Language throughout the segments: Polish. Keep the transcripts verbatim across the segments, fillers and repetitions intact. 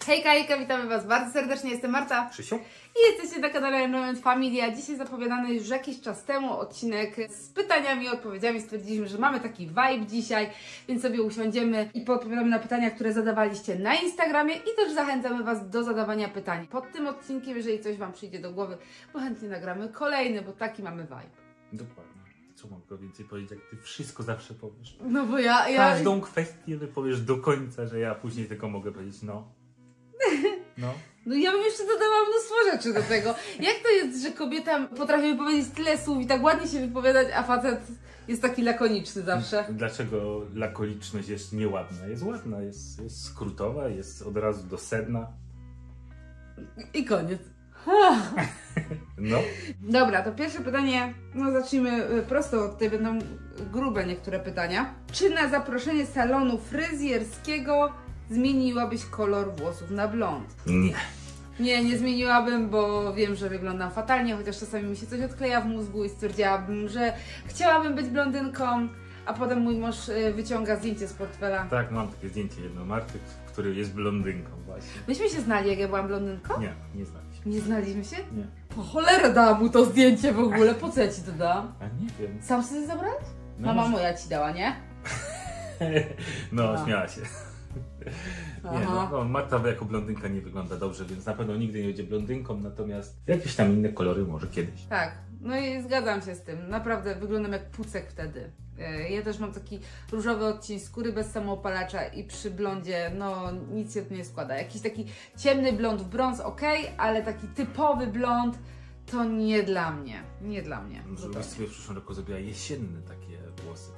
Hejka, hejka, witamy Was bardzo serdecznie, jestem Marta. Krzysiu. I jesteście na kanale Enjoyment Family, a dzisiaj zapowiadany już jakiś czas temu odcinek z pytaniami i odpowiedziami. Stwierdziliśmy, że mamy taki vibe dzisiaj, więc sobie usiądziemy i poodpowiadamy na pytania, które zadawaliście na Instagramie i też zachęcamy Was do zadawania pytań pod tym odcinkiem, jeżeli coś Wam przyjdzie do głowy, bo chętnie nagramy kolejny, bo taki mamy vibe. Dokładnie. Co mogę więcej powiedzieć, jak Ty wszystko zawsze powiesz? No bo ja... ja... Każdą kwestię wypowiesz do końca, że ja później tylko mogę powiedzieć no. No. No ja bym jeszcze dodała mnóstwo rzeczy do tego. Jak to jest, że kobieta potrafi wypowiedzieć tyle słów i tak ładnie się wypowiadać, a facet jest taki lakoniczny zawsze? Dlaczego lakoniczność jest nieładna? Jest ładna, jest, jest skrótowa, jest od razu do sedna. I koniec. No. Dobra, to pierwsze pytanie, no zacznijmy prosto, tutaj będą grube niektóre pytania. Czy na zaproszenie salonu fryzjerskiego zmieniłabyś kolor włosów na blond? Nie. Nie, nie zmieniłabym, bo wiem, że wyglądam fatalnie, chociaż czasami mi się coś odkleja w mózgu i stwierdziłabym, że chciałabym być blondynką, a potem mój mąż wyciąga zdjęcie z portfela. Tak, mam takie zdjęcie jedno Marty, który jest blondynką właśnie. Myśmy się znali, jak ja byłam blondynką? Nie, nie znaliśmy. Nie znaliśmy się? Nie. Po cholerę dałam mu to zdjęcie w ogóle, po co ja ci to dałam? A nie wiem. Sam sobie zabrać? No Mama może... moja ci dała, nie? No, A. śmiała się. Nie, no, no, Marta jako blondynka nie wygląda dobrze, więc na pewno nigdy nie będzie blondynką, natomiast jakieś tam inne kolory może kiedyś. Tak, no i zgadzam się z tym. Naprawdę wyglądam jak pucek wtedy. Ja też mam taki różowy odcień skóry bez samoopalacza i przy blondzie, no nic się tu nie składa. Jakiś taki ciemny blond w brąz, ok, ale taki typowy blond to nie dla mnie. Nie dla mnie. Może byś sobie w przyszłym roku zrobiła jesienne takie włosy.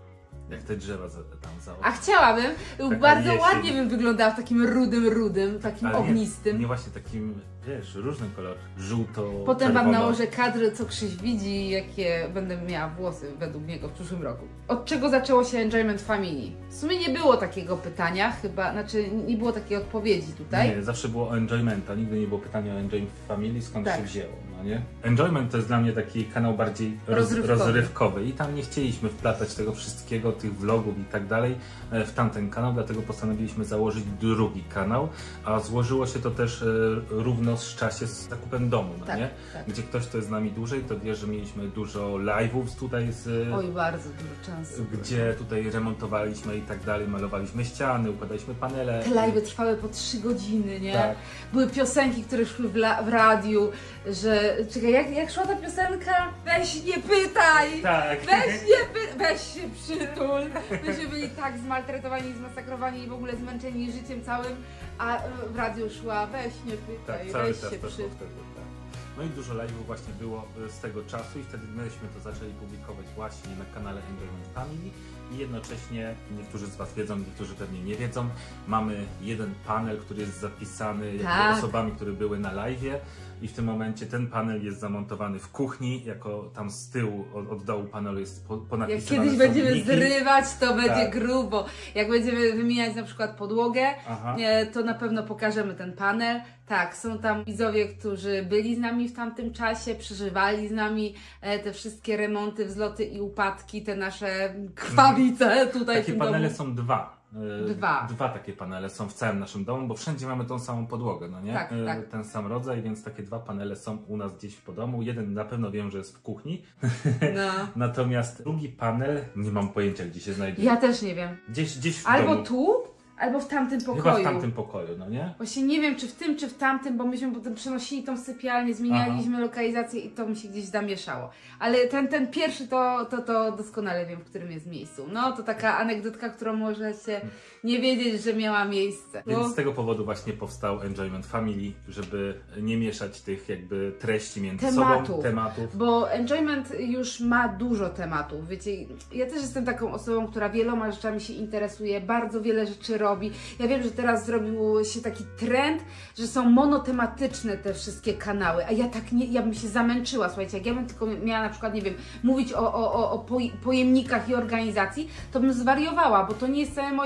Jak te drzewa za, tam za oknem. A chciałabym, Taka bardzo jesień. ładnie bym wyglądała w takim rudym, rudym, takim Ale ognistym. Nie, nie właśnie takim, wiesz, różnym kolor, żółto, Potem Wam czerwono. nałożę kadry, co Krzyś widzi, jakie będę miała włosy według niego w przyszłym roku. Od czego zaczęło się Enjoyment Family? W sumie nie było takiego pytania, chyba, znaczy nie było takiej odpowiedzi tutaj. Nie, zawsze było o Enjoymenta, nigdy nie było pytania o Enjoyment Family, skąd Tak. się wzięło, no nie? Enjoyment to jest dla mnie taki kanał bardziej roz, Rozrywkowy. rozrywkowy i tam nie chcieliśmy wplatać tego wszystkiego, tych vlogów i tak dalej w tamten kanał, dlatego postanowiliśmy założyć drugi kanał, a złożyło się to też e, równo z czasie z zakupem domu, no Tak, nie? tak. Gdzie ktoś, kto jest z nami dłużej, to wie, że mieliśmy dużo live'ów tutaj z... Oj, bardzo dużo czasu. Gdzie tutaj remontowaliśmy i tak dalej, malowaliśmy ściany, układaliśmy panele. Te live'y trwały po trzy godziny, nie? Tak. Były piosenki, które szły w, la, w radiu, że... Czekaj, jak, jak szła ta piosenka? Weź nie pytaj! Tak. Weź nie pytaj! Weź się przytul! Myśmy byli tak zmaltretowani, zmasakrowani i w ogóle zmęczeni życiem całym, a w radiu szła weź nie pytaj, Tak, cały weź czas się też przytul. było wtedy, tak. No i dużo live'ów właśnie było z tego czasu i wtedy myśmy to zaczęli publikować właśnie na kanale Enjoyment Family i jednocześnie, niektórzy z Was wiedzą, niektórzy pewnie nie wiedzą, mamy jeden panel, który jest zapisany jakby Tak. osobami, które były na live'ie i w tym momencie ten panel jest zamontowany w kuchni, jako tam z tyłu od, od dołu panelu jest po, Jak ponapisywane kiedyś są będziemy niki. zrywać, to będzie Tak. grubo. Jak będziemy wymieniać na przykład podłogę, Aha. nie, to na pewno pokażemy ten panel. Tak, są tam widzowie, którzy byli z nami w tamtym czasie, przeżywali z nami e, te wszystkie remonty, wzloty i upadki, te nasze krwawice tutaj w Takie tym panele domu. są dwa. E, Dwa. Dwa takie panele są w całym naszym domu, bo wszędzie mamy tą samą podłogę, no nie? Tak, E, tak. Ten sam rodzaj, więc takie dwa panele są u nas gdzieś po domu. Jeden na pewno wiem, że jest w kuchni. No. Natomiast drugi panel, nie mam pojęcia, gdzie się znajduje. Ja też nie wiem. Gdzieś, gdzieś w Albo domu. tu, albo w tamtym pokoju. Chyba w tamtym pokoju, no nie? Właśnie nie wiem, czy w tym, czy w tamtym, bo myśmy potem przenosili tą sypialnię, zmienialiśmy lokalizację i to mi się gdzieś zamieszało. Ale ten, ten pierwszy to, to, to doskonale wiem, w którym jest miejscu. No, to taka anegdotka, którą możecie nie wiedzieć, że miała miejsce. Więc Bo... z tego powodu właśnie powstał Enjoyment Family, żeby nie mieszać tych jakby treści między Tematów. sobą, tematów. Bo Enjoyment już ma dużo tematów, wiecie, ja też jestem taką osobą, która wieloma rzeczami się interesuje, bardzo wiele rzeczy robi. Ja wiem, że teraz zrobił się taki trend, że są monotematyczne te wszystkie kanały, a ja tak nie, ja bym się zamęczyła, słuchajcie, jak ja bym tylko miała na przykład, nie wiem, mówić o, o, o, o pojemnikach i organizacji, to bym zwariowała, bo to nie jest całe moje życie,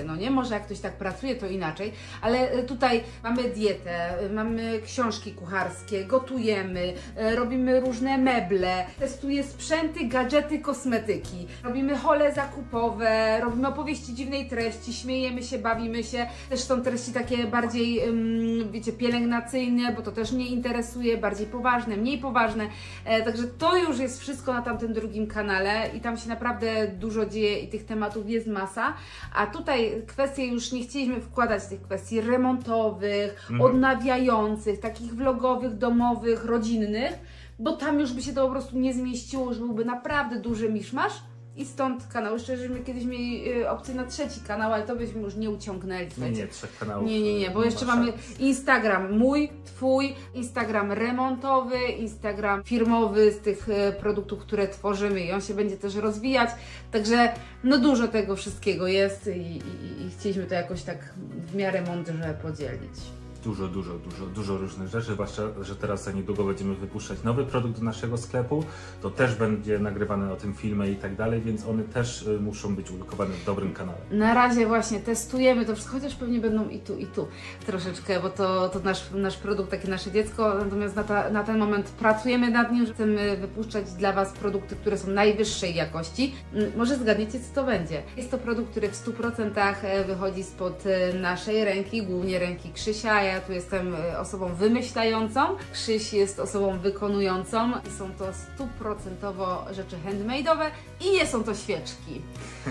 no nie? Może jak ktoś tak pracuje, to inaczej, ale tutaj mamy dietę, mamy książki kucharskie, gotujemy, robimy różne meble, testuję sprzęty, gadżety, kosmetyki, robimy hole zakupowe, robimy opowieści dziwnej treści, śmiejemy się, bawimy się, też są treści takie bardziej, um, wiecie, pielęgnacyjne, bo to też mnie interesuje, bardziej poważne, mniej poważne, e, także to już jest wszystko na tamtym drugim kanale i tam się naprawdę dużo dzieje i tych tematów jest masa, a tutaj kwestie już nie chcieliśmy wkładać tych kwestii remontowych, mhm. odnawiających, takich vlogowych, domowych, rodzinnych, bo tam już by się to po prostu nie zmieściło, już byłby naprawdę duży miszmasz. I stąd kanał. Jeszcze żeśmy kiedyś mieli y, opcję na trzeci kanał, ale to byśmy już nie uciągnęli. Nie, nie, trzech kanałów. Nie, nie, nie, bo jeszcze mamy Instagram mój, twój, Instagram remontowy, Instagram firmowy z tych y, produktów, które tworzymy i on się będzie też rozwijać. Także no dużo tego wszystkiego jest i, i, i chcieliśmy to jakoś tak w miarę mądrze podzielić. Dużo, dużo, dużo, dużo różnych rzeczy, zwłaszcza, że teraz za niedługo będziemy wypuszczać nowy produkt do naszego sklepu, to też będzie nagrywane o tym filmie i tak dalej, więc one też y, muszą być ulokowane w dobrym kanale. Na razie właśnie testujemy to wszystko, chociaż pewnie będą i tu, i tu troszeczkę, bo to, to nasz, nasz produkt, takie nasze dziecko, natomiast na, ta, na ten moment pracujemy nad nim, że chcemy wypuszczać dla Was produkty, które są najwyższej jakości. Może zgadniecie, co to będzie? Jest to produkt, który w stu procentach wychodzi spod naszej ręki, głównie ręki Krzysia. Ja tu jestem osobą wymyślającą, Krzyś jest osobą wykonującą i są to stuprocentowo rzeczy handmade'owe i nie są to świeczki,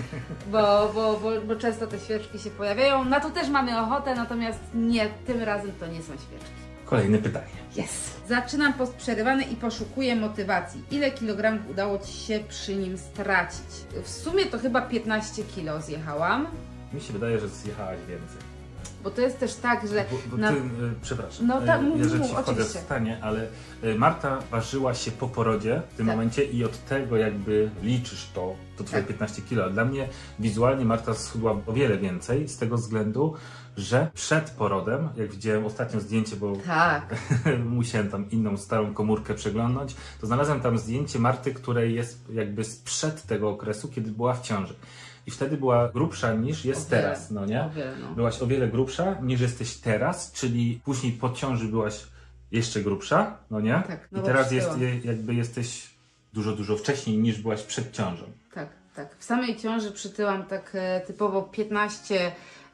bo, bo, bo, bo często te świeczki się pojawiają, na to też mamy ochotę, natomiast nie, tym razem to nie są świeczki. Kolejne pytanie. Yes. Zaczynam post przerywany i poszukuję motywacji. Ile kilogramów udało Ci się przy nim stracić? W sumie to chyba piętnaście kilo zjechałam. Mi się wydaje, że zjechałaś więcej. Bo to jest też tak, że... Bo, bo na... ty, y, przepraszam, no, ta, mów, ja że mów, Ci wchodzę oczywiście. w stanie, ale y, Marta ważyła się po porodzie w tym tak. momencie i od tego jakby liczysz to, to Twoje tak. piętnaście kilo. A dla mnie wizualnie Marta schudła o wiele więcej z tego względu, że przed porodem, jak widziałem ostatnio zdjęcie, bo tak. musiałem tam inną starą komórkę przeglądnąć, to znalazłem tam zdjęcie Marty, które jest jakby sprzed tego okresu, kiedy była w ciąży. I wtedy była grubsza niż jest wiele, teraz, no nie? O wiele, no. Byłaś o wiele grubsza niż jesteś teraz, czyli później po ciąży byłaś jeszcze grubsza, no nie? Tak, no i teraz jest, jakby jesteś dużo, dużo wcześniej niż byłaś przed ciążą. Tak, tak. W samej ciąży przytyłam tak e, typowo piętnaście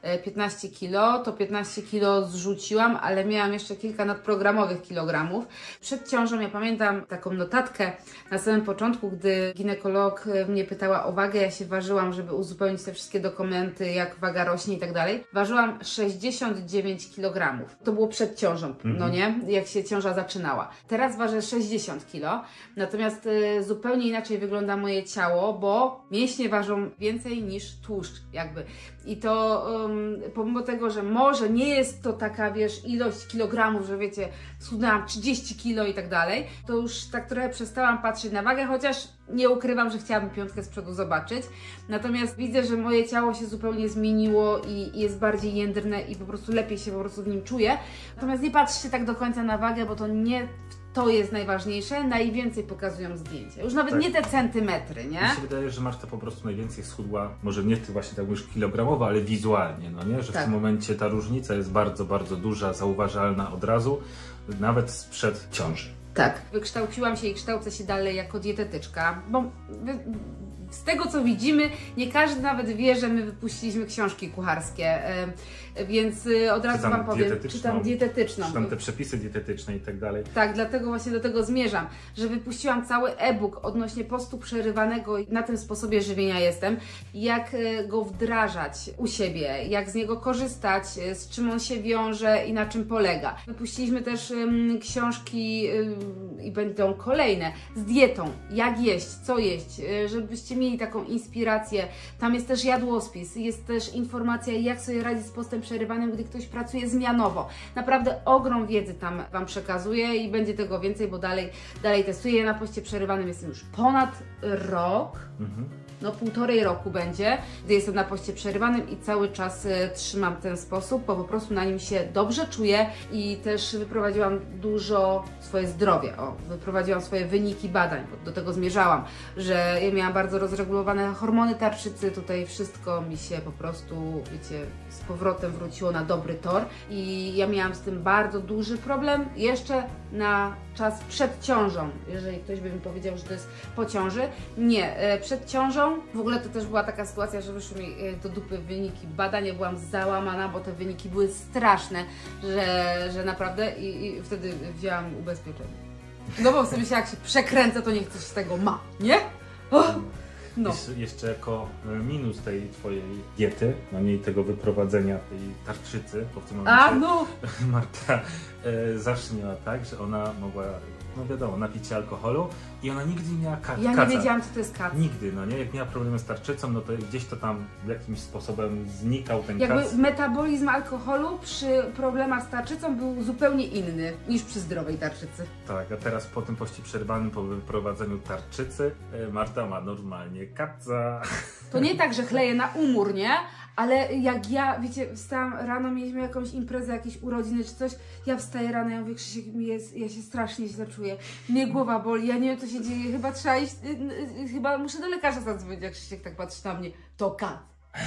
kilo, to piętnaście kilo zrzuciłam, ale miałam jeszcze kilka nadprogramowych kilogramów. Przed ciążą ja pamiętam taką notatkę na samym początku, gdy ginekolog mnie pytała o wagę, ja się ważyłam, żeby uzupełnić te wszystkie dokumenty, jak waga rośnie i tak dalej. Ważyłam sześćdziesiąt dziewięć kilogramów. To było przed ciążą, mhm. no nie? Jak się ciąża zaczynała. Teraz ważę sześćdziesiąt kilo, natomiast y, zupełnie inaczej wygląda moje ciało, bo mięśnie ważą więcej niż tłuszcz jakby. I to um, pomimo tego, że może nie jest to taka, wiesz, ilość kilogramów, że wiecie, schudnęłam trzydzieści kilo i tak dalej, to już tak trochę przestałam patrzeć na wagę, chociaż nie ukrywam, że chciałabym piątkę z przodu zobaczyć. Natomiast widzę, że moje ciało się zupełnie zmieniło i jest bardziej jędrne i po prostu lepiej się po prostu w nim czuję. Natomiast nie patrzcie tak do końca na wagę, bo to nie... To jest najważniejsze, najwięcej pokazują zdjęcia. Już nawet tak. nie te centymetry, nie? Mi się wydaje, że Marta po prostu najwięcej schudła, może nie ty właśnie tak mówisz kilogramowo, ale wizualnie, no nie? Że tak. w tym momencie ta różnica jest bardzo, bardzo duża, zauważalna od razu, nawet sprzed ciąży. Tak. Wykształciłam się i kształcę się dalej jako dietetyczka, bo z tego co widzimy, nie każdy nawet wie, że my wypuściliśmy książki kucharskie, więc od razu Wam powiem, czytam dietetyczną. Czytam te przepisy dietetyczne i tak dalej. Tak, dlatego właśnie do tego zmierzam, że wypuściłam cały e-book odnośnie postu przerywanego i na tym sposobie żywienia jestem, jak go wdrażać u siebie, jak z niego korzystać, z czym on się wiąże i na czym polega. Wypuściliśmy też um, książki um, i będą kolejne z dietą, jak jeść, co jeść, żebyście mieli taką inspirację. Tam jest też jadłospis, jest też informacja, jak sobie radzić z postem przerywanym, gdy ktoś pracuje zmianowo. Naprawdę ogrom wiedzy tam Wam przekazuję i będzie tego więcej, bo dalej, dalej testuję. Ja na poście przerywanym jestem już ponad rok. Mhm. no półtorej roku będzie, gdy jestem na poście przerywanym i cały czas y, trzymam ten sposób, bo po prostu na nim się dobrze czuję i też wyprowadziłam dużo swoje zdrowie, o, wyprowadziłam swoje wyniki badań, bo do tego zmierzałam, że ja miałam bardzo rozregulowane hormony tarczycy, tutaj wszystko mi się po prostu, wiecie, z powrotem wróciło na dobry tor i ja miałam z tym bardzo duży problem jeszcze na czas przed ciążą, jeżeli ktoś by mi powiedział, że to jest po ciąży. Nie, przed ciążą w ogóle to też była taka sytuacja, że wyszły mi do dupy wyniki badań, ja byłam załamana, bo te wyniki były straszne, że, że naprawdę i, i wtedy wzięłam ubezpieczenie. No bo sobie się jak się przekręcę, to niech coś z tego ma, nie? Oh! No. Jeszcze, jeszcze jako minus tej twojej diety, no nie tego wyprowadzenia tej tarczycy, bo w tym momencie A, no. Marta e, zawsze miała tak, że ona mogła, no wiadomo, napić się alkoholu i ona nigdy nie miała ka- Ja nie kaca. wiedziałam, co to jest kac. Nigdy, no nie? Jak miała problemy z tarczycą, no to gdzieś to tam jakimś sposobem znikał ten Jakby kac. metabolizm alkoholu przy problemach z tarczycą był zupełnie inny niż przy zdrowej tarczycy. Tak, a teraz po tym poście przerwanym, po wyprowadzeniu tarczycy, e, Marta ma normalnie kaca. To nie tak, że chleję na umór, nie? Ale jak ja, wiecie, wstałam rano, mieliśmy jakąś imprezę, jakieś urodziny czy coś, ja wstaję rano, ja mówię, Krzysiek, mi jest, ja się strasznie źle czuję, mnie głowa boli, ja nie wiem, co się dzieje, chyba trzeba iść, y, y, chyba muszę do lekarza zadzwonić, jak Krzysiek tak patrzy na mnie, to kac.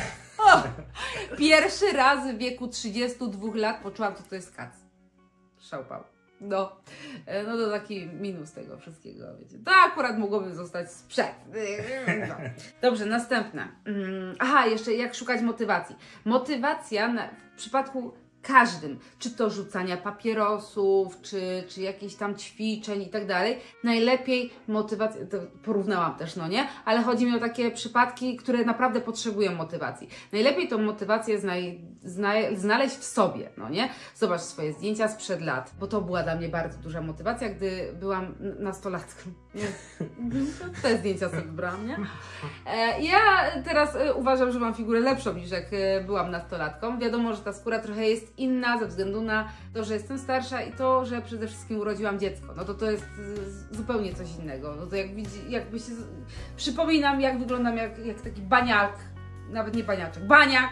O! Pierwszy raz w wieku trzydziestu dwóch lat poczułam, co to jest kac. Szałpał. No, no to taki minus tego wszystkiego, wiecie. To akurat mogłoby zostać sprzed. No. Dobrze, następne. Aha, jeszcze jak szukać motywacji. Motywacja na, w przypadku każdym, czy to rzucania papierosów, czy, czy jakichś tam ćwiczeń i tak dalej, najlepiej motywacja, to porównałam też, no nie? Ale chodzi mi o takie przypadki, które naprawdę potrzebują motywacji. Najlepiej tą motywację znaj, znaj, znaleźć w sobie, no nie? Zobacz swoje zdjęcia sprzed lat, bo to była dla mnie bardzo duża motywacja, gdy byłam nastolatką. Te zdjęcia sobie wybrałam, nie? Ja teraz uważam, że mam figurę lepszą niż jak byłam nastolatką. Wiadomo, że ta skóra trochę jest inna ze względu na to, że jestem starsza i to, że przede wszystkim urodziłam dziecko. No to to jest zupełnie coś innego. No to jak widzi, jakby się... Przypominam, jak wyglądam jak, jak taki baniak, nawet nie baniaczek, baniak!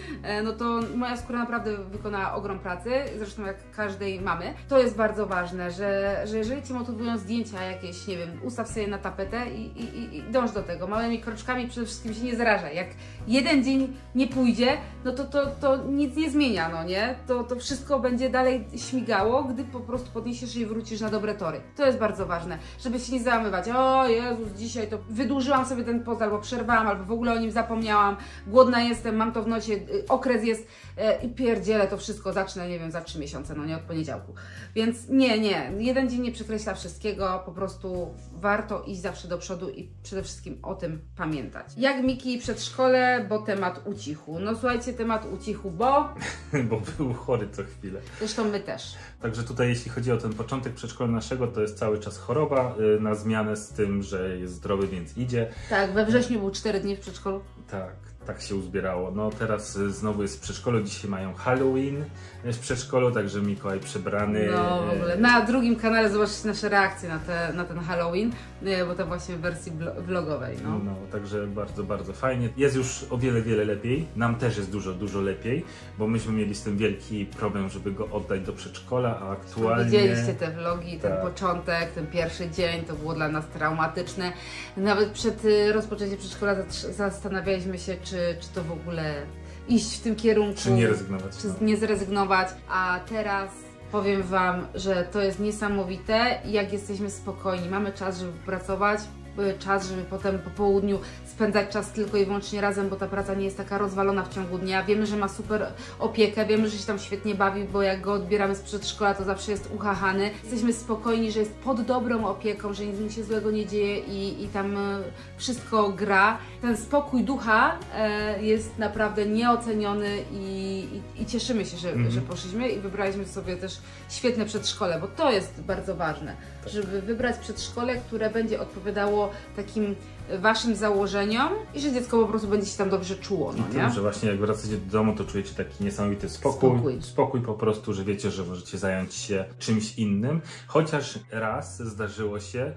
No to moja skóra naprawdę wykonała ogrom pracy, zresztą jak każdej mamy. To jest bardzo ważne, że, że jeżeli Cię motywują zdjęcia jakieś, nie wiem, ustaw sobie na tapetę i, i, i dąż do tego. Małymi kroczkami przede wszystkim się nie zarażaj. Jak jeden dzień nie pójdzie, no to, to, to nic nie zmienia, no nie? To, to wszystko będzie dalej śmigało, gdy po prostu podniesiesz i wrócisz na dobre tory. To jest bardzo ważne, żeby się nie załamywać. O Jezus, dzisiaj to wydłużyłam sobie ten post, albo przerwałam, albo w ogóle o nim zapomniałam, głodna jestem, mam to w nosie, okres jest e, i pierdzielę to wszystko, zacznę, nie wiem, za trzy miesiące, no nie od poniedziałku. Więc nie, nie, jeden dzień nie przekreśla wszystkiego, po prostu warto iść zawsze do przodu i przede wszystkim o tym pamiętać. Jak Miki przedszkole, bo temat ucichu. No słuchajcie, temat ucichu, bo... bo był chory co chwilę. Zresztą my też. Także tutaj jeśli chodzi o ten początek przedszkola naszego, to jest cały czas choroba, yy, na zmianę z tym, że jest zdrowy, więc idzie. Tak, we wrześniu był cztery dni w przedszkolu. Tak. Tak się uzbierało. No teraz znowu jest w przedszkolu, dzisiaj mają Halloween w przedszkolu, także Mikołaj przebrany. No w ogóle. Na drugim kanale zobaczycie nasze reakcje na, te, na ten Halloween, bo to właśnie w wersji vlogowej. No. no, także bardzo, bardzo fajnie. Jest już o wiele, wiele lepiej. Nam też jest dużo, dużo lepiej, bo myśmy mieli z tym wielki problem, żeby go oddać do przedszkola, a aktualnie... Widzieliście te vlogi, ten tak. początek, ten pierwszy dzień, to było dla nas traumatyczne. Nawet przed rozpoczęciem przedszkola zastanawialiśmy się, czy, czy to w ogóle iść w tym kierunku. Czy nie rezygnować. Czy nie zrezygnować. A teraz powiem Wam, że to jest niesamowite, jak jesteśmy spokojni. Mamy czas, żeby pracować, czas, żeby potem po południu spędzać czas tylko i wyłącznie razem, bo ta praca nie jest taka rozwalona w ciągu dnia. Wiemy, że ma super opiekę, wiemy, że się tam świetnie bawi, bo jak go odbieramy z przedszkola, to zawsze jest uchachany. Jesteśmy spokojni, że jest pod dobrą opieką, że nic mu się złego nie dzieje i, i tam wszystko gra. Ten spokój ducha e, jest naprawdę nieoceniony i, i, i cieszymy się, że, mm. że poszliśmy i wybraliśmy sobie też świetne przedszkole, bo to jest bardzo ważne, tak. żeby wybrać przedszkole, które będzie odpowiadało takim Waszym założeniom i że dziecko po prostu będzie się tam dobrze czuło, no nie? Tym, że właśnie jak wracacie do domu, to czujecie taki niesamowity spokój. Spokój. Spokój po prostu, że wiecie, że możecie zająć się czymś innym. Chociaż raz zdarzyło się,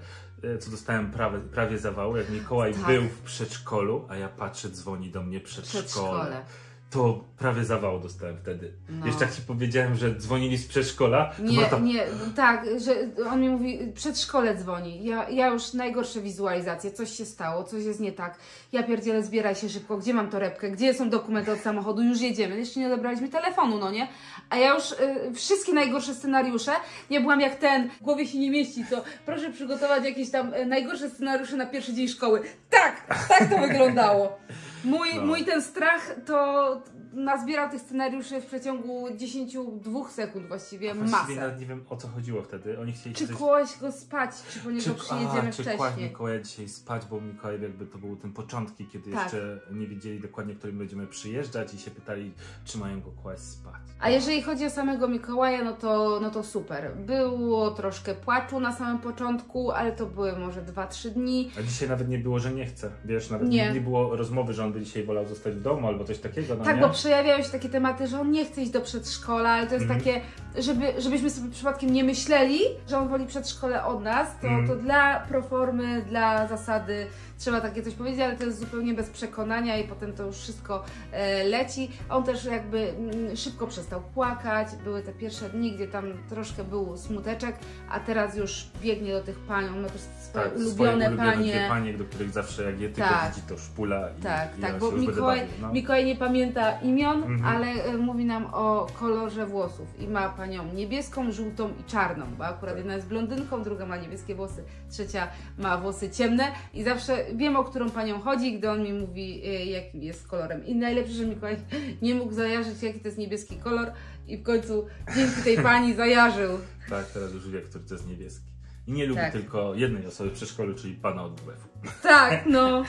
co dostałem prawie, prawie zawału, jak Mikołaj tak. był w przedszkolu, a ja patrzę, dzwoni do mnie przedszkole. Przedszkole. To prawie zawał dostałem wtedy. No. Jeszcze jak ci powiedziałem, że dzwonili z przedszkola. Nie, tam... nie, tak, że on mi mówi, przedszkole dzwoni. Ja, ja już najgorsze wizualizacje, coś się stało, coś jest nie tak. Ja pierdzielę, zbieraj się szybko, gdzie mam torebkę, gdzie są dokumenty od samochodu, już jedziemy. Jeszcze nie odebraliśmy telefonu, no nie? A ja już y, wszystkie najgorsze scenariusze, nie byłam jak ten, w głowie się nie mieści, co proszę przygotować jakieś tam y, najgorsze scenariusze na pierwszy dzień szkoły. Tak, tak to wyglądało. Mój, no. mój ten strach to nazbierał tych scenariuszy w przeciągu dziesięciu dwóch sekund właściwie, a masę. Właściwie nawet nie wiem, o co chodziło wtedy. Oni chcieli czy coś... kłaść go spać, czy po niego czy, przyjedziemy a, czy wcześniej. kłaść Mikołaja dzisiaj spać, bo Mikołaj jakby to były ten początki, kiedy tak. jeszcze nie wiedzieli dokładnie, którym będziemy przyjeżdżać i się pytali, czy mają go kłaść spać. A jeżeli chodzi o samego Mikołaja, no to, no to super. Było troszkę płaczu na samym początku, ale to były może dwa trzy dni. A dzisiaj nawet nie było, że nie chce. Wiesz, nawet nie, nie było rozmowy, że on by dzisiaj wolał zostać w domu albo coś takiego. No tak, nie? bo przejawiają się takie tematy, że on nie chce iść do przedszkola, ale to jest mm. takie, żeby, żebyśmy sobie przypadkiem nie myśleli, że on woli przedszkole od nas, to, mm. to dla proformy, dla zasady trzeba takie coś powiedzieć, ale to jest zupełnie bez przekonania i potem to już wszystko e, leci. On też jakby m, szybko przestał płakać, były te pierwsze dni, gdzie tam troszkę był smuteczek, a teraz już biegnie do tych pań, on ma też swoje tak, ulubione, swoje panie. Ulubione panie, do których zawsze jak je tylko tak. widzi, to szpula i Tak, i tak, ja bo Mikołaj, no. Mikołaj nie pamięta imion, mhm. ale e, mówi nam o kolorze włosów i ma panią niebieską, żółtą i czarną, bo akurat jedna jest blondynką, druga ma niebieskie włosy, trzecia ma włosy ciemne i zawsze wiem, o którą panią chodzi, gdy on mi mówi, e, jakim jest kolorem. I najlepsze, że Mikołaj nie mógł zajarzyć, jaki to jest niebieski kolor i w końcu dzięki tej pani zajarzył. Tak, teraz już wie, który to jest niebieski. I nie lubi tak. tylko jednej osoby w przedszkolu, czyli pana od W F u. Tak, no.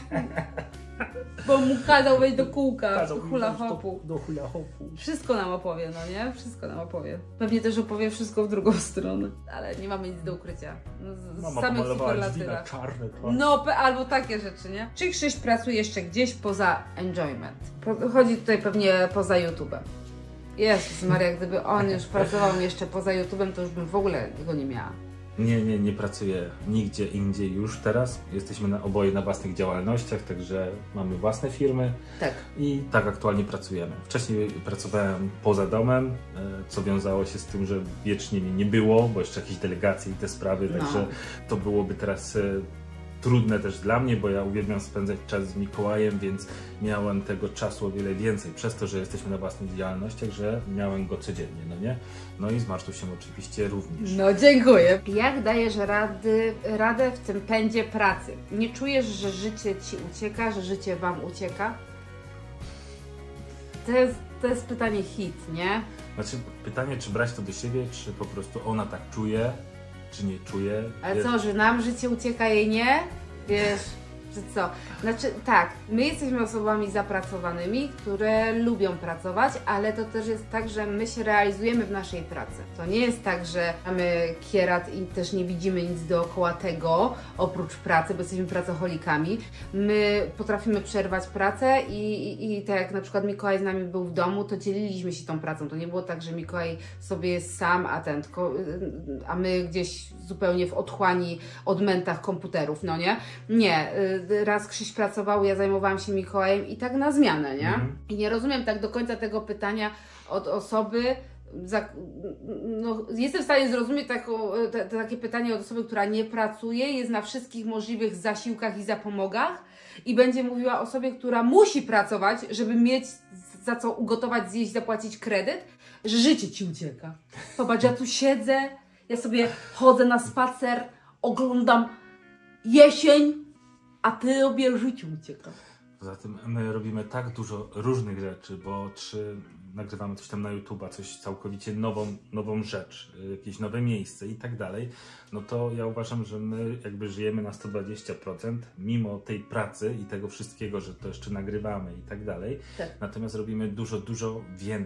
Bo mu kazał wejść do kółka, do hula hopu. Do hula hopu. Wszystko nam opowie, no nie? Wszystko nam opowie. Pewnie też opowie wszystko w drugą stronę. Ale nie mamy nic do ukrycia. Z, Mama samych superlatywach. Czarne, no, albo takie rzeczy, nie? Czy Krzyś pracuje jeszcze gdzieś poza enjoyment? Chodzi tutaj pewnie poza YouTube'em. Jezus Maria, gdyby on już pracował jeszcze poza YouTube'em, to już bym w ogóle go nie miała. Nie, nie, nie pracuję nigdzie indziej już teraz. Jesteśmy na, oboje na własnych działalnościach, także mamy własne firmy. Tak. I tak aktualnie pracujemy. Wcześniej pracowałem poza domem, co wiązało się z tym, że wiecznie mnie nie było, bo jeszcze jakieś delegacje i te sprawy, no. także to byłoby teraz trudne też dla mnie, bo ja uwielbiam spędzać czas z Mikołajem, więc miałem tego czasu o wiele więcej, przez to, że jesteśmy na własnych działalnościach, że miałem go codziennie, no nie? No i z Martusiem oczywiście również. No dziękuję. Jak dajesz rady, radę w tym pędzie pracy? Nie czujesz, że życie Ci ucieka, że życie Wam ucieka? To jest, to jest pytanie hit, nie? Znaczy pytanie, czy brać to do siebie, czy po prostu ona tak czuje, czy nie czuje. Ale co, że nam życie ucieka, jej nie? Wiesz, że co? Znaczy tak, my jesteśmy osobami zapracowanymi, które lubią pracować, ale to też jest tak, że my się realizujemy w naszej pracy. To nie jest tak, że mamy kierat i też nie widzimy nic dookoła tego, oprócz pracy, bo jesteśmy pracocholikami. My potrafimy przerwać pracę i, i, i tak jak na przykład Mikołaj z nami był w domu, to dzieliliśmy się tą pracą. To nie było tak, że Mikołaj sobie jest sam, a ten, tylko, a my gdzieś zupełnie w otchłani, odmętach komputerów, no nie? Nie. Raz Krzyś pracował, ja zajmowałam się Mikołajem i tak na zmianę, nie? Mm. I nie rozumiem tak do końca tego pytania od osoby, za, no, jestem w stanie zrozumieć taką, te, te, takie pytanie od osoby, która nie pracuje, jest na wszystkich możliwych zasiłkach i zapomogach i będzie mówiła osobie, która musi pracować, żeby mieć za co ugotować, zjeść, zapłacić kredyt, że życie Ci ucieka. Popatrz, ja tu siedzę, ja sobie chodzę na spacer, oglądam jesień, a Ty robię życie ucieka. Poza tym my robimy tak dużo różnych rzeczy, bo czy nagrywamy coś tam na YouTube'a, coś całkowicie nową, nową rzecz, jakieś nowe miejsce i tak dalej, no to ja uważam, że my jakby żyjemy na sto dwadzieścia procent mimo tej pracy i tego wszystkiego, że to jeszcze nagrywamy i tak dalej. Tak. Natomiast robimy dużo, dużo więcej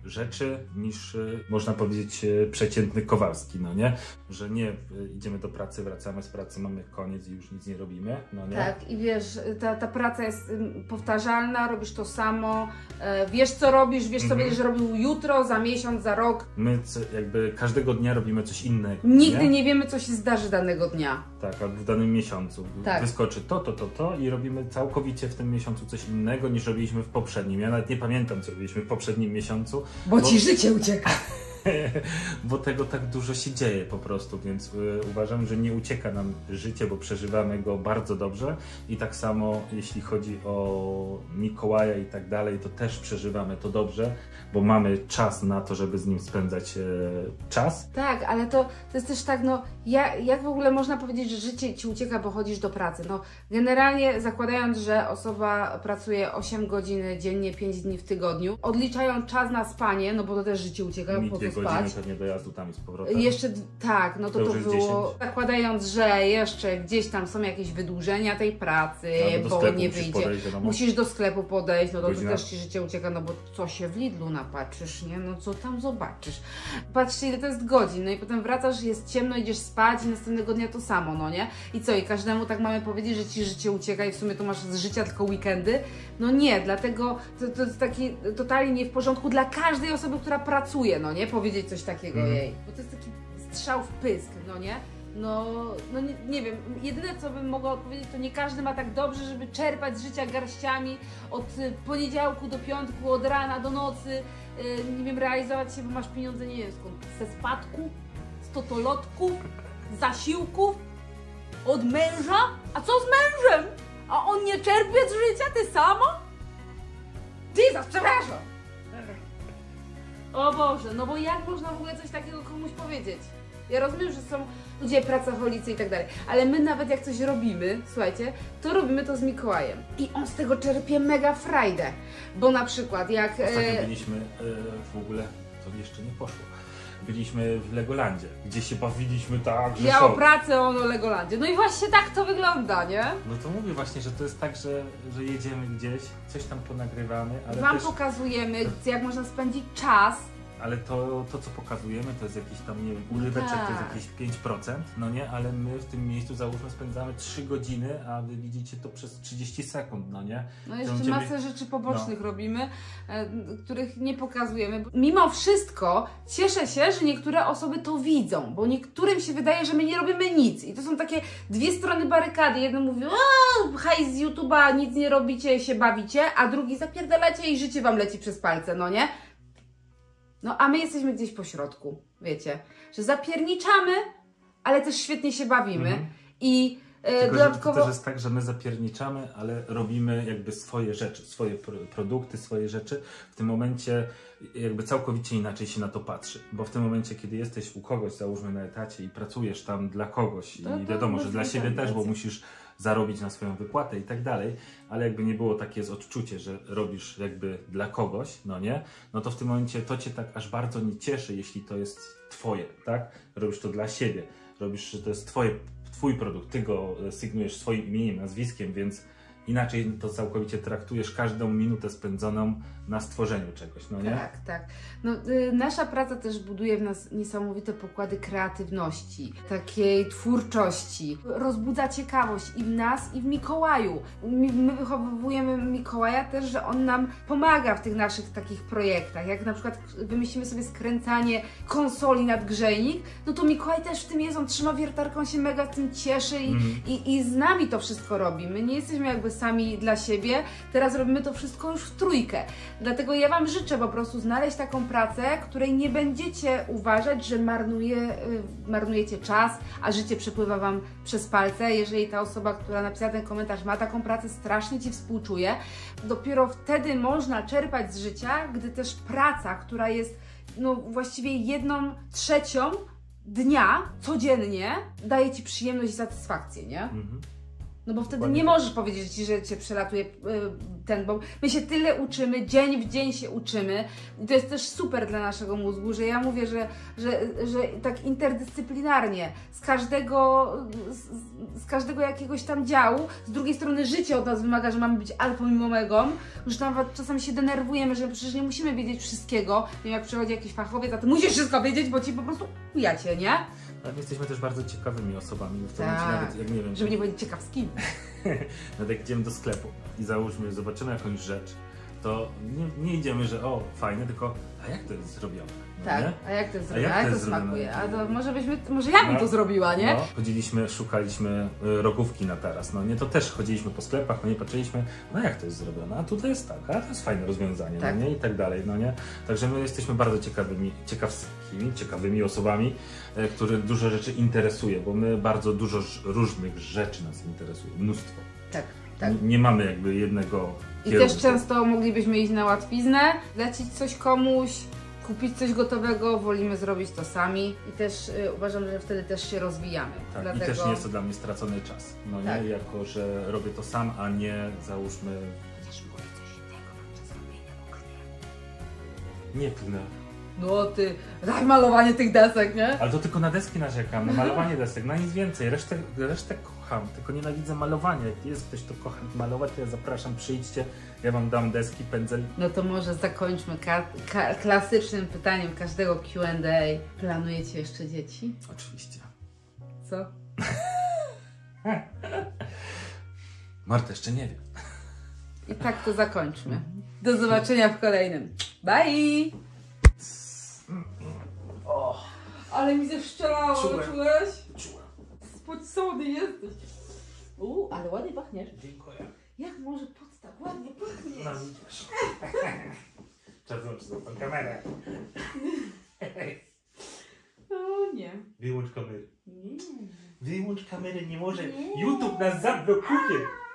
rzeczy niż, można powiedzieć, przeciętny Kowalski, no nie? Że nie idziemy do pracy, wracamy z pracy, mamy koniec i już nic nie robimy, no nie? Tak, i wiesz, ta, ta praca jest powtarzalna, robisz to samo, e, wiesz co robisz, wiesz co mm-hmm. będziesz robił jutro, za miesiąc, za rok. My jakby każdego dnia robimy coś innego. Nigdy nie, nie wiemy, co się zdarzy danego dnia. Tak, albo w danym miesiącu. Tak. Wyskoczy to, to, to, to i robimy całkowicie w tym miesiącu coś innego niż robiliśmy w poprzednim. Ja nawet nie pamiętam, co robiliśmy w poprzednim miesiącu. Bo, bo... ci życie ucieka. Bo tego tak dużo się dzieje po prostu, więc y, uważam, że nie ucieka nam życie, bo przeżywamy go bardzo dobrze i tak samo jeśli chodzi o Mikołaja i tak dalej, to też przeżywamy to dobrze, bo mamy czas na to, żeby z nim spędzać y, czas. Tak, ale to, to jest też tak, no ja, jak w ogóle można powiedzieć, że życie ci ucieka, bo chodzisz do pracy? No generalnie zakładając, że osoba pracuje osiem godzin dziennie, pięć dni w tygodniu, odliczając czas na spanie, no bo to też życie ucieka, po to godziny pewnie dojazdu tam i z powrotem. Jeszcze, tak, no to to, to było, dziesięć. Zakładając, że jeszcze gdzieś tam są jakieś wydłużenia tej pracy, bo nie wyjdzie. Podejść, musisz do sklepu podejść, no to tu też ci życie ucieka, no bo co się w Lidlu napatrzysz, nie? No co tam zobaczysz? Patrzcie, ile to jest godzin, no i potem wracasz, jest ciemno, idziesz spać i następnego dnia to samo, no nie? I co, i każdemu tak mamy powiedzieć, że ci życie ucieka i w sumie to masz z życia tylko weekendy? No nie, dlatego to, to jest taki totalnie nie w porządku dla każdej osoby, która pracuje, no nie? Powiedzieć coś takiego mm. jej, bo to jest taki strzał w pysk, no nie? No, no nie, nie wiem, jedyne co bym mogła odpowiedzieć, to nie każdy ma tak dobrze, żeby czerpać z życia garściami od poniedziałku do piątku, od rana do nocy, yy, nie wiem, realizować się, bo masz pieniądze, nie wiem skąd, ze spadku, z totolotków, zasiłków, od męża? A co z mężem? A on nie czerpie z życia, ty samo? Jesus, przepraszam! O Boże, no bo jak można w ogóle coś takiego komuś powiedzieć? Ja rozumiem, że są ludzie pracocholicy i tak dalej, ale my nawet jak coś robimy, słuchajcie, to robimy to z Mikołajem. I on z tego czerpie mega frajdę, bo na przykład jak... Ostatnio byliśmy e, w ogóle, to jeszcze nie poszło, byliśmy w Legolandzie, gdzie się bawiliśmy tak, że ja szok. O pracę, on o Legolandzie. No i właśnie tak to wygląda, nie? No to mówię właśnie, że to jest tak, że, że jedziemy gdzieś, coś tam ponagrywamy, ale Wam też... pokazujemy, jak można spędzić czas. Ale to, to, co pokazujemy, to jest jakiś tam, nie wiem, uryweczek, tak. To jest jakieś pięć procent, no nie? Ale my w tym miejscu, załóżmy, spędzamy trzy godziny, a wy widzicie to przez trzydzieści sekund, no nie? No jeszcze Będziemy... masę rzeczy pobocznych no. robimy, e, których nie pokazujemy. Mimo wszystko cieszę się, że niektóre osoby to widzą, bo niektórym się wydaje, że my nie robimy nic. I to są takie dwie strony barykady. Jeden mówi, o, hajs z YouTube'a, nic nie robicie, się bawicie, a drugi zapierdalacie i życie wam leci przez palce, no nie? No a my jesteśmy gdzieś po środku, wiecie, że zapierniczamy, ale też świetnie się bawimy mhm. i e, Tylko, dodatkowo... To też jest tak, że my zapierniczamy, ale robimy jakby swoje rzeczy, swoje produkty, swoje rzeczy. W tym momencie jakby całkowicie inaczej się na to patrzy, bo w tym momencie, kiedy jesteś u kogoś, załóżmy na etacie i pracujesz tam dla kogoś to, i wiadomo, że dla siebie też, bo musisz zarobić na swoją wypłatę i tak dalej, ale jakby nie było takie z odczucie, że robisz jakby dla kogoś, no nie, no to w tym momencie to cię tak aż bardzo nie cieszy, jeśli to jest twoje, tak? Robisz to dla siebie, robisz, że to jest twoje, twój produkt, ty go sygnujesz swoim imieniem, nazwiskiem, więc inaczej to całkowicie traktujesz każdą minutę spędzoną na stworzeniu czegoś, no nie? Tak, tak. No, y, nasza praca też buduje w nas niesamowite pokłady kreatywności, takiej twórczości. Rozbudza ciekawość i w nas, i w Mikołaju. My, my wychowujemy Mikołaja też, że on nam pomaga w tych naszych takich projektach. Jak na przykład wymyślimy sobie skręcanie konsoli nad grzejnik, no to Mikołaj też w tym jest, on trzyma wiertarką, się mega tym cieszy i, mm. i, i z nami to wszystko robi. My nie jesteśmy jakby sami dla siebie, teraz robimy to wszystko już w trójkę. Dlatego ja Wam życzę po prostu znaleźć taką pracę, której nie będziecie uważać, że marnuje, yy, marnujecie czas, a życie przepływa Wam przez palce. Jeżeli ta osoba, która napisała ten komentarz, ma taką pracę, strasznie Ci współczuję. Dopiero wtedy można czerpać z życia, gdy też praca, która jest no właściwie jedną trzecią dnia codziennie, daje Ci przyjemność i satysfakcję, nie? Mhm. No bo wtedy Dokładnie nie tak. możesz powiedzieć Ci, że Cię przelatuje y, ten, bo my się tyle uczymy, dzień w dzień się uczymy i to jest też super dla naszego mózgu, że ja mówię, że, że, że tak interdyscyplinarnie z każdego, z, z każdego jakiegoś tam działu, z drugiej strony życie od nas wymaga, że mamy być alfą i omegą, już nawet czasami się denerwujemy, że przecież nie musimy wiedzieć wszystkiego, nie wiem, jak przychodzi jakiś fachowiec, a Ty musisz wszystko wiedzieć, bo Ci po prostu ujacie, nie? Ale my jesteśmy też bardzo ciekawymi osobami. W tym Tak. momencie nawet, jak nie wiem, Żeby nie powiedzieć ciekawskim. nawet jak idziemy do sklepu i załóżmy, zobaczymy jakąś rzecz, to nie, nie idziemy, że o, fajne, tylko a jak to jest zrobione? No, Tak, nie? a jak to jest A zrobione? jak A to jak to jest zrobione? smakuje? A to może byśmy, może ja bym No. to zrobiła, nie? No, chodziliśmy, szukaliśmy y, rogówki na taras, no nie, to też chodziliśmy po sklepach, no nie patrzyliśmy, no jak to jest zrobione, a tutaj jest tak, a to jest fajne rozwiązanie, Tak. no nie, i tak dalej, no nie. Także my jesteśmy bardzo ciekawymi, ciekawskimi, ciekawymi osobami, y, które dużo rzeczy interesuje, bo my bardzo dużo ż- różnych rzeczy nas interesuje, mnóstwo. Tak, tak. N- Nie mamy jakby jednego I kierunku. też często moglibyśmy iść na łatwiznę, lecić coś komuś, kupić coś gotowego, wolimy zrobić to sami i też y, uważam, że wtedy też się rozwijamy. Tak, Dlatego... i też nie jest to dla mnie stracony czas, no nie, Tak. jako że robię to sam, a nie załóżmy... Chociaż może coś innego podczas robienia, bo nie. Nie klnę. No ty, daj malowanie tych desek, nie? Ale to tylko na deski narzekam, na malowanie desek, na nic więcej. Resztę, resztę kocham, tylko nienawidzę malowania. Jak jest ktoś, kto kocha malować, to ja zapraszam, przyjdźcie, ja wam dam deski, pędzel. No to może zakończmy ka- ka- klasycznym pytaniem każdego Q and A. Planujecie jeszcze dzieci? Oczywiście. Co? Marta jeszcze nie wie. I tak to zakończmy. Do zobaczenia w kolejnym. Bye! O, Ale mi zeszczelało, Czułem. czułeś? czułem. Spocony jesteś. Uuu, ale ładnie pachniesz. Dziękuję. Jak może podstaw ładnie pachnieć? No widzisz. Trzeba wyłączyć tą kamerę. O nie. Wyłącz kamerę. Nie. Wyłącz kamerę, nie może. Nie. YouTube nas zablokuje.